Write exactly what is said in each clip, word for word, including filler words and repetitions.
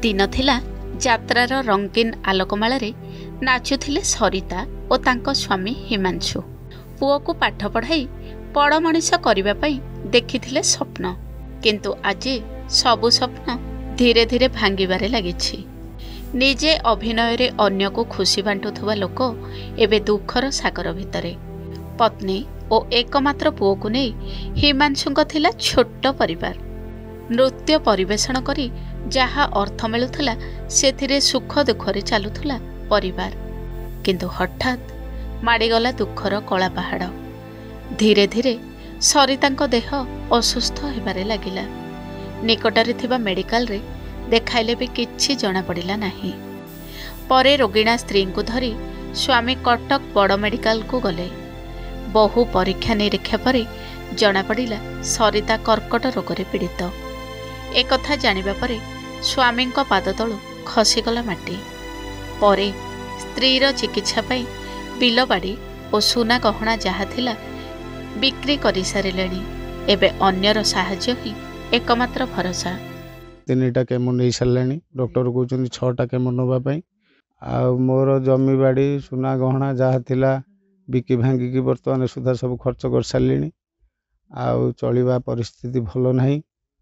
दिन थिला यात्रार रंगीन आलोकमाଳରେ नाचुथिले सरिता और तांको स्वामी हिमांशु। पुओ को पाठ पढ़ाई बड़ मनीष करबा पई देखिथिले स्वप्न, किंतु आज सबु स्वप्न धीरे धीरे भांगिबारे लागिछि। निजे अभिनय रे अन्य को खुशी बांटुथुवा लोक एबे दुखर सागर भितरे। पत्नी और एकमात्र पुओ को नहीं हिमांशुंक थिला छोट परिवार। नृत्य परिवेषण करी जहा अर्थ मिलुथला सेथिरे सुख दुखरे चलुथला परिवार, किंतु हठात माड़ीगला दुखर कला पहाड़। धीरे धीरे सरितांक देह असुस्थ हेबारे लागिला। निकटरे थिबा मेडिकल रे देखाइले भी किछि जଣା पड़िला नाही। परे रोगिणा स्त्री को धरी स्वामी कटक बड़ मेडिकल को गले। बहु परीक्षा निरीक्षा परे जଣା पड़िला सरिता कर्कट रोग रे पीड़ित। एक कथा जानिबा परे स्वामी पाद तलु खसीगला माटी। परे स्त्रीर चिकित्सा पाई बिल बाड़ी और सुना गहना जहा थिला बिक्री करि सारिलेनी। एबे अन्यर साहाय्य ही एकमात्र भरोसा। तीनटा केमो नहीं सारे डॉक्टर कहते छटा केमो नापी। आ मोर जमी बाड़ी सुना गहना जहा थिला बिकी भांगिकी बर्तमान सुधा सब खर्च कर सारे। आउ चलवा परिस्थिति भल ना।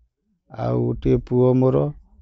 आए पुओ मोर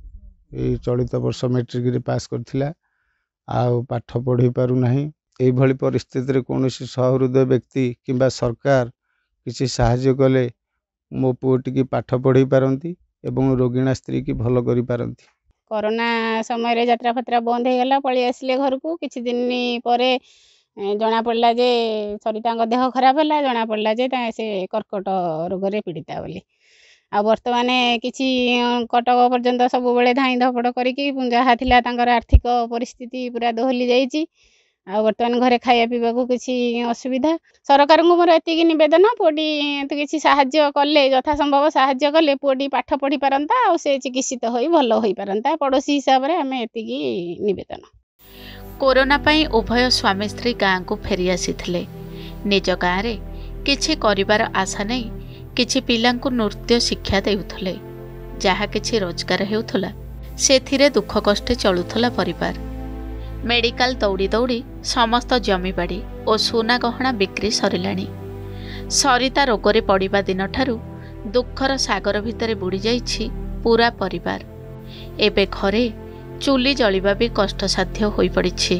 ये चलित वर्ष मैट्रिक रे पास करथिला। आउ पाठ पढ़ी पारु नाही। एई भली परिस्थिति रे कोनोसी सहृदय व्यक्ति किंबा सरकार किसी साहाय्य कले मो पुओटी पाठ पढ़ी पारंती एवं रोगिणा स्त्री की भल करि पारंती। कोरोना समय रे यात्रा फत्रा बंद हो गला। पळी आसिले घर को किछि दिन परे जना पड़ला जे सरितांग देह खराब है। जना पड़ला जे से कर्कट रोग रे पीड़िता बोली। आ वर्तमान किछि कटक पर्यंत सब बेले धाई धपड़ करिकी जहा थिला तांकर आर्थिक परिस्थिति पूरा दोहली जाइछि। आ वर्तमान घरे खाया पीवा को किछि असुविधा। सरकार को मोर एतिकी निवेदन पुओटी किछि साहाय्य कले यथा संभव साहाय्य कले पुओटी पाठ पढ़ी पारंता आ से चिकित्सित होई भल होई पारंता। पड़ोसी हिसाब रे हमें एतिकी निवेदन। कोरोना पाई उभय स्वामी स्त्री गाँ को फेरी आसीथिले। निज गाँ रे किछि करिबार आशा नहीं किछि पिलांकु नृत्य शिक्षा देउथले। जहा किछि रोजगार हेउथला सेथिरे दुख कष्टे चलुथला परिवार। मेडिकल दौड़ी दौड़ी समस्त जमी बाड़ी और सुना गहना बिक्री सरिलाणी। सरिता रोगरे पड़िबा दिन ठारू दुखर सागर भितरे बुड़ी जाइछि पूरा परिवार। एबे घरे चुली जलिबा भी कष्टसाध्य होई पड़िछि।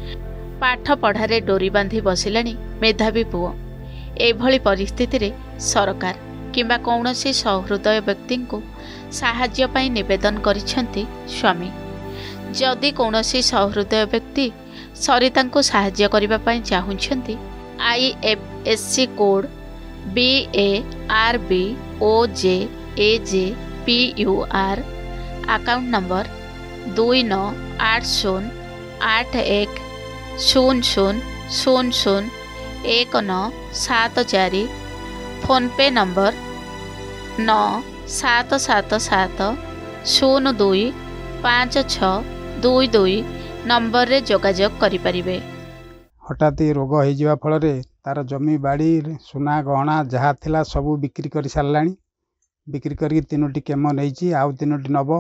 पाठ पढ़ारे डोरी बांधी बसिलाणी मेधावी पुओ। एभली परिस्थिति रे सरकार किंबा कौनसी सहृदय व्यक्ति को साहाय्य पाई निवेदन करिसेंती स्वामी। जदि कौनसी सहृदय व्यक्ति सरिता को साहाय्य करिबा पाई चाहुछंती I F S C code B A R B O J A J P U R account number दुई नौ आठ शून्य आठ एक शून्य शून्य शून्य शून्य एक नौ सात चार फोन पे नंबर नौ सात सात सात शून्य दुई पाँच छ दुई दुई नंबर रे जोगाजोग करि परिबे। हठात रोग हो जावा फल तार जमी बाड़ी सुना गहना जहा थिला सबू बिक्री कर साराणी। बिक्री कर तीनोटी केमो नहीं आउ तीनोटी नब।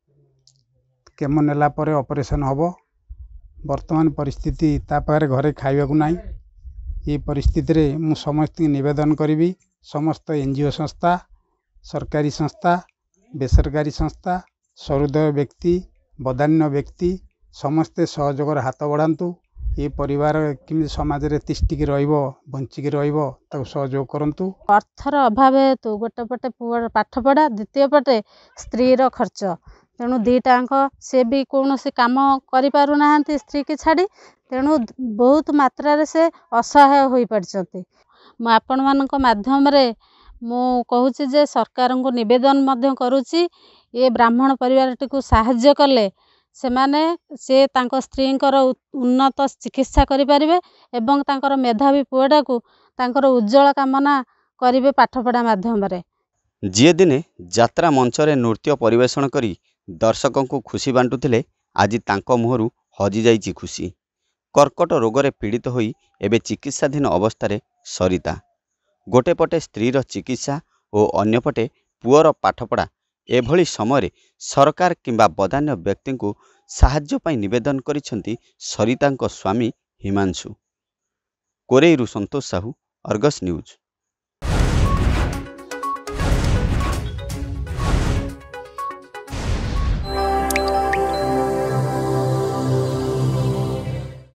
केमो नेला परे ऑपरेशन हब। वर्तमान परिस्थिति ता पारे घरे खाइबा को नाही। ये परिस्थिति रे मु समस्त निवेदन करी समस्त एनजीओ संस्था सरकारी संस्था बेसरकारी संस्था सहृदय व्यक्ति बदान्य व्यक्ति समस्ते सहयोगर हाथ बढ़ातु। ये परिवार किमी समाज रे तिष्टिक रहिबो बंचिक रहिबो ताको सहयोग करंतु। अर्थर अभाव हेतु गोटे पटे पुअर पाठ पढ़ा द्वितीय पटे स्त्री रो खर्च। तेणु दीटाक से भी कौन से काम करि पारु नाहंती स्त्री की छाड़ी। तेणु बहुत मात्रा रे से असहाय होई पड़छंती। मु आपण मानक माध्यम रे मु कहूची जे सरकार को निवेदन मध्य करूची ये ब्राह्मण परिवारटी को साहाय्य कले से माने से तांको स्त्रींकर उन्नत चिकित्सा करि परिबे एवं तांकर मेधावी पुअडा को तांकर उज्जवल कामना करिवे पाठ पढ़ा माध्यम रे। जे दिने यात्रा मंच रे नृत्य परिवेषण करी दर्शकों को खुशी बांटुथिले आज तांको मुहरु हजि जाइछि खुशी। कर्कट रोगरे पीड़ित होई एबे चिकित्साधीन अवस्था सरिता। गोटे पटे स्त्रीर चिकित्सा और अन्यपटे पुअर पाठपढ़ा एभली समय सरकार किंबा बदान्य व्यक्ति को साहाय्य पाई निवेदन करिसेंती सरितांको स्वामी हिमांशु। कोरेईरु संतोष साहू, अर्गस न्यूज।